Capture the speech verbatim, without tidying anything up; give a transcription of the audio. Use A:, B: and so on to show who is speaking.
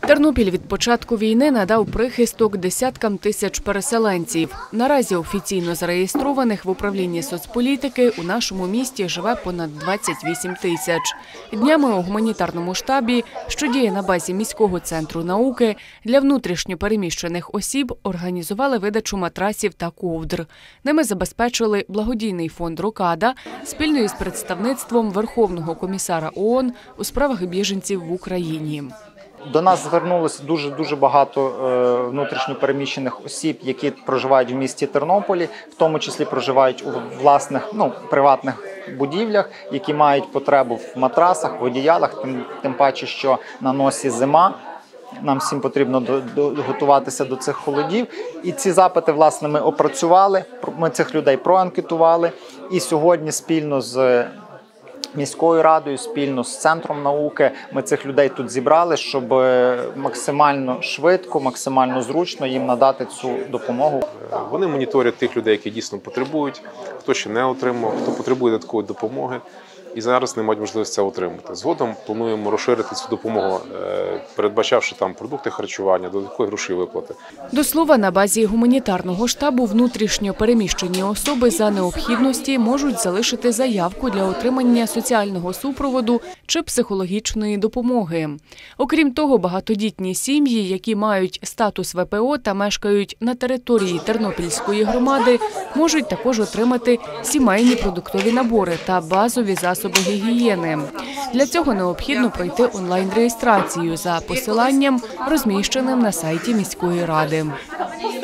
A: Тернопіль від початку війни надав прихисток десяткам тисяч переселенців. Наразі офіційно зареєстрованих в управлінні соцполітики у нашому місті живе понад двадцять вісім тисяч. Днями у гуманітарному штабі, що діє на базі міського центру науки, для внутрішньо переміщених осіб організували видачу матрасів та ковдр. Ними забезпечили благодійний фонд «Рокада» спільно із представництвом Верховного комісара ООН у справах біженців в Україні.
B: До нас звернулося дуже-дуже багато внутрішньо переміщених осіб, які проживають в місті Тернополі, в тому числі проживають у власних, ну, приватних будівлях, які мають потребу в матрасах, в одіялах, тим, тим паче, що на носі зима. Нам всім потрібно до, до, готуватися до цих холодів. І ці запити, власне, ми опрацювали, ми цих людей проанкетували. І сьогодні спільно з міською радою, спільно з Центром науки ми цих людей тут зібрали, щоб максимально швидко, максимально зручно їм надати цю допомогу.
C: Вони моніторять тих людей, які дійсно потребують, хто ще не отримав, хто потребує додаткової допомоги. І зараз не мають можливості це отримати. Згодом плануємо розширити цю допомогу, передбачавши там продукти харчування, додаткові гроші виплати.
A: До слова, на базі гуманітарного штабу внутрішньо переміщені особи за необхідності можуть залишити заявку для отримання соціального супроводу чи психологічної допомоги. Окрім того, багатодітні сім'ї, які мають статус В П О та мешкають на території Тернопільської громади, можуть також отримати сімейні продуктові набори та базові засоби гігієни. Для цього необхідно пройти онлайн-реєстрацію за посиланням, розміщеним на сайті міської ради.